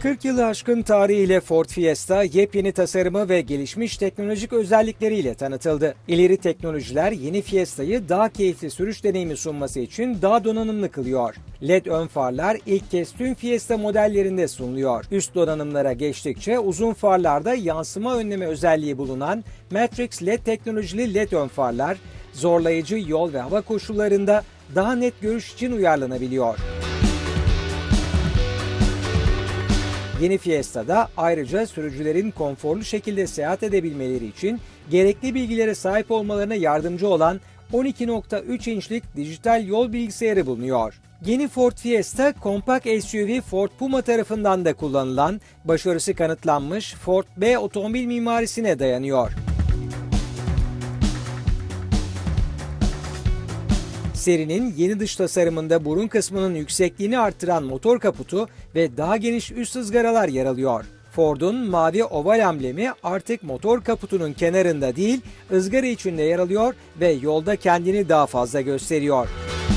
40 yılı aşkın tarihiyle Ford Fiesta, yepyeni tasarımı ve gelişmiş teknolojik özellikleriyle tanıtıldı. İleri teknolojiler yeni Fiesta'yı daha keyifli sürüş deneyimi sunması için daha donanımlı kılıyor. LED ön farlar ilk kez tüm Fiesta modellerinde sunuluyor. Üst donanımlara geçtikçe uzun farlarda yansıma önleme özelliği bulunan Matrix LED teknolojili LED ön farlar, zorlayıcı yol ve hava koşullarında daha net görüş için uyarlanabiliyor. Yeni Fiesta'da ayrıca sürücülerin konforlu şekilde seyahat edebilmeleri için gerekli bilgilere sahip olmalarına yardımcı olan 12.3 inçlik dijital yol bilgisayarı bulunuyor. Yeni Ford Fiesta, kompakt SUV Ford Puma tarafından da kullanılan, başarısı kanıtlanmış Ford B otomobil mimarisine dayanıyor. Serinin yeni dış tasarımında burun kısmının yüksekliğini artıran motor kaputu ve daha geniş üst ızgaralar yer alıyor. Ford'un mavi oval amblemi artık motor kaputunun kenarında değil, ızgara içinde yer alıyor ve yolda kendini daha fazla gösteriyor.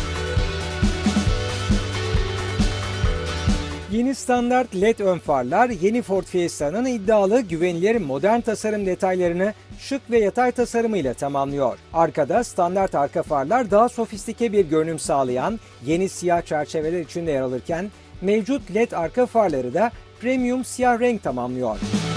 Yeni standart LED ön farlar, yeni Ford Fiesta'nın iddialı, güvenilir, modern tasarım detaylarını şık ve yatay tasarımıyla tamamlıyor. Arkada standart arka farlar daha sofistike bir görünüm sağlayan yeni siyah çerçeveler içinde yer alırken, mevcut LED arka farları da premium siyah renk tamamlıyor.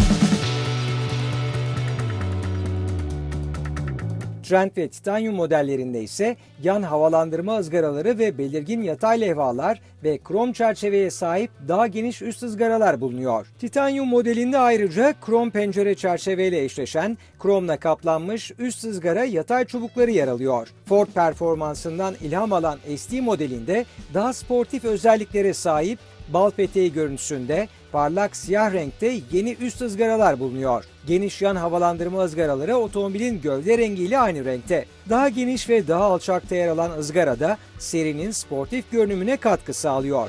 Trend ve Titanium modellerinde ise yan havalandırma ızgaraları ve belirgin yatay levhalar ve krom çerçeveye sahip daha geniş üst ızgaralar bulunuyor. Titanium modelinde ayrıca krom pencere çerçeveyle eşleşen, kromla kaplanmış üst ızgara yatay çubukları yer alıyor. Ford performansından ilham alan ST modelinde daha sportif özelliklere sahip bal peteği görüntüsünde parlak siyah renkte yeni üst ızgaralar bulunuyor. Geniş yan havalandırma ızgaraları otomobilin gövde rengiyle aynı renkte. Daha geniş ve daha alçakta yer alan ızgara da serinin sportif görünümüne katkı sağlıyor.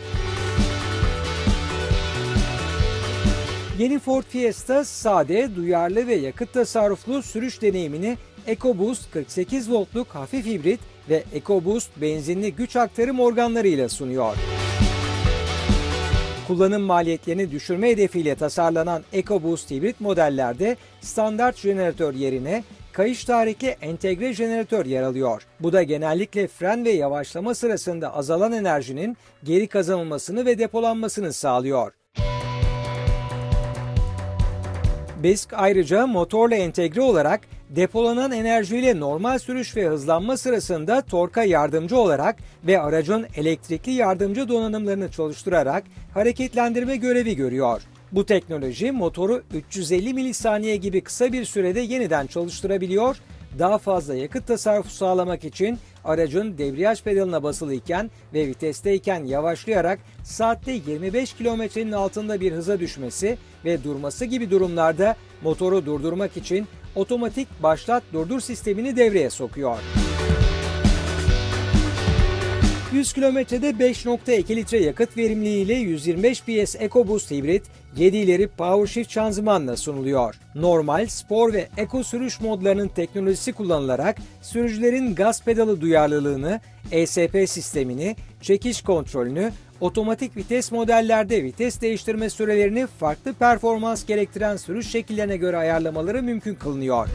Yeni Ford Fiesta sade, duyarlı ve yakıt tasarruflu sürüş deneyimini EcoBoost 48 voltluk hafif hibrit ve EcoBoost benzinli güç aktarım organlarıyla sunuyor. Kullanım maliyetlerini düşürme hedefiyle tasarlanan EcoBoost hibrit modellerde standart jeneratör yerine kayış tarihli entegre jeneratör yer alıyor. Bu da genellikle fren ve yavaşlama sırasında azalan enerjinin geri kazanılmasını ve depolanmasını sağlıyor. BESK ayrıca motorla entegre olarak depolanan enerjiyle normal sürüş ve hızlanma sırasında torka yardımcı olarak ve aracın elektrikli yardımcı donanımlarını çalıştırarak hareketlendirme görevi görüyor. Bu teknoloji motoru 350 milisaniye gibi kısa bir sürede yeniden çalıştırabiliyor, daha fazla yakıt tasarrufu sağlamak için aracın debriyaj pedalına basılıyken ve vitesteyken yavaşlayarak saatte 25 kilometrenin altında bir hıza düşmesi ve durması gibi durumlarda motoru durdurmak için otomatik başlat durdur sistemini devreye sokuyor. 100 kilometrede 5.2 litre yakıt verimliliğiyle 125 PS EcoBoost hibrit 7 ileri PowerShift şanzımanla sunuluyor. Normal, spor ve eko sürüş modlarının teknolojisi kullanılarak sürücülerin gaz pedalı duyarlılığını, ESP sistemini, çekiş kontrolünü, otomatik vites modellerde vites değiştirme sürelerini farklı performans gerektiren sürüş şekillerine göre ayarlamaları mümkün kılınıyor.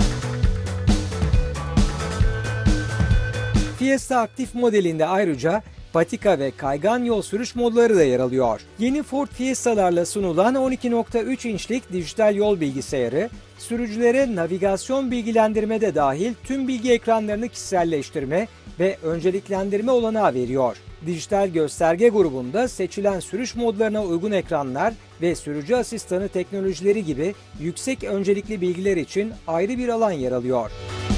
Fiesta aktif modelinde ayrıca patika ve kaygan yol sürüş modları da yer alıyor. Yeni Ford Fiesta'larla sunulan 12.3 inçlik dijital yol bilgisayarı, sürücülere navigasyon bilgilendirmede dahil tüm bilgi ekranlarını kişiselleştirme ve önceliklendirme olanağı veriyor. Dijital gösterge grubunda seçilen sürüş modlarına uygun ekranlar ve sürücü asistanı teknolojileri gibi yüksek öncelikli bilgiler için ayrı bir alan yer alıyor.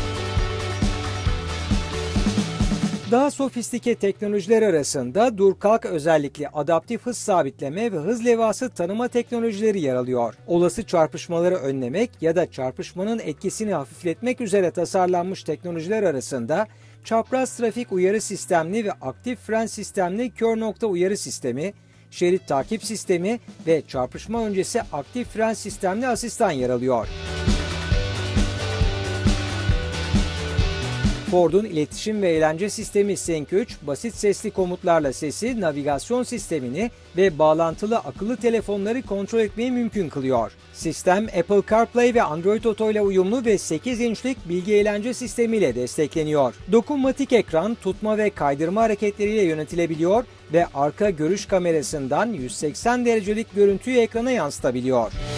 Daha sofistike teknolojiler arasında dur kalk özellikli adaptif hız sabitleme ve hız levhası tanıma teknolojileri yer alıyor. Olası çarpışmaları önlemek ya da çarpışmanın etkisini hafifletmek üzere tasarlanmış teknolojiler arasında çapraz trafik uyarı sistemli ve aktif fren sistemli kör nokta uyarı sistemi, şerit takip sistemi ve çarpışma öncesi aktif fren sistemli asistan yer alıyor. Ford'un iletişim ve eğlence sistemi Sync 3, basit sesli komutlarla sesi, navigasyon sistemini ve bağlantılı akıllı telefonları kontrol etmeyi mümkün kılıyor. Sistem, Apple CarPlay ve Android Auto ile uyumlu ve 8 inçlik bilgi eğlence sistemiyle destekleniyor. Dokunmatik ekran, tutma ve kaydırma hareketleriyle yönetilebiliyor ve arka görüş kamerasından 180 derecelik görüntüyü ekrana yansıtabiliyor.